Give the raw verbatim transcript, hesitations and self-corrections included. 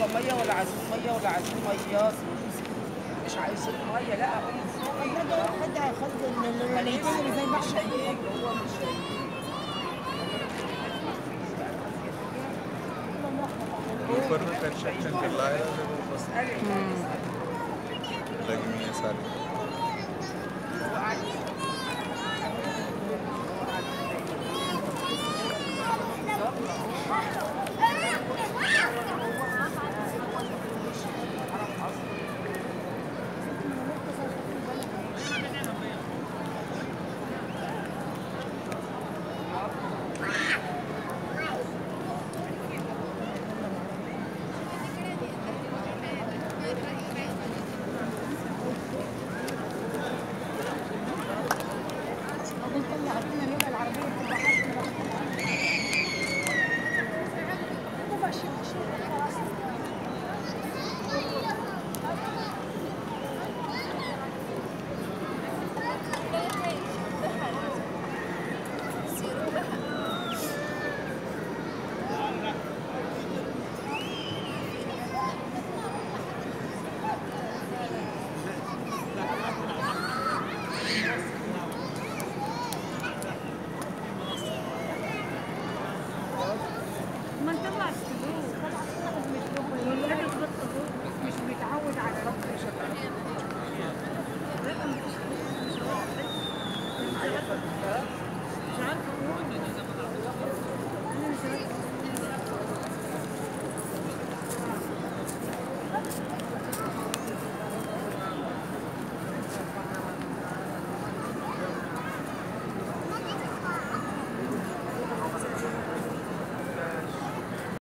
يلا ميه ولا عايزين ميه ولا عايزين ميات؟ مش عايزين ميه، لا قوم فوقي. حد هياخد الوليدين اللي زي بعض. مش هيجي، هو مش هيجي. ऊपर में कंस्ट्रक्शन चल रहा है वो बस लगी हुई है सारी। ما انت ما تسيبوه خلاص تاخد مثله الولاد الصغير مش بيتعود على ربط شكله.